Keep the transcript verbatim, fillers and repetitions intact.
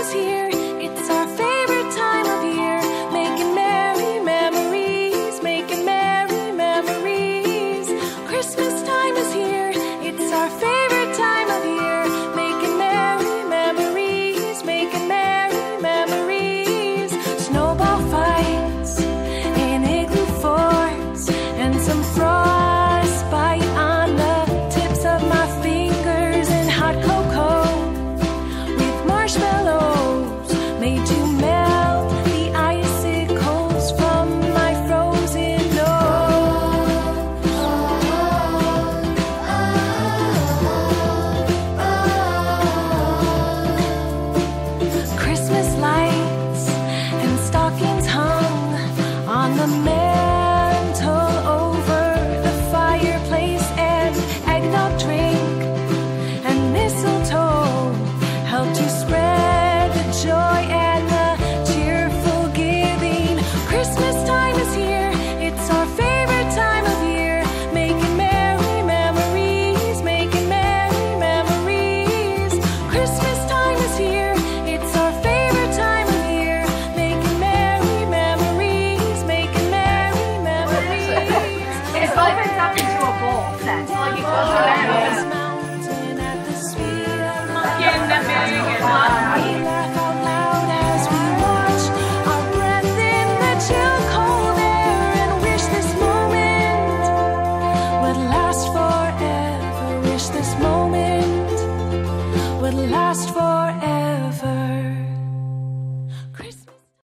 is here. It's our favorite time of year. Making merry memories, making merry memories. Christmas time is here. It's our favorite time of year. Making merry memories, making merry memories. Snowball fights and igloo forts and some frostbite on the tips of my fingers, and hot cocoa with marshmallows made to melt the icicles from my frozen nose. Christmas lights and stockings hung on the mantle over the fireplace, and eggnog drink and mistletoe help to spread the joy and the cheerful giving. Christmas time is here. It's our favorite time of year. Making merry memories, making merry memories. Christmas time is here. It's our favorite time of year. Making merry memories, making merry memories. It's like it's up into a bowl set. Like it goes around. Mountain at the sweet of my Yeah, that big and We laugh out loud as we watch our breath in the chill cold air, and wish this moment would last forever. Wish this moment would last forever.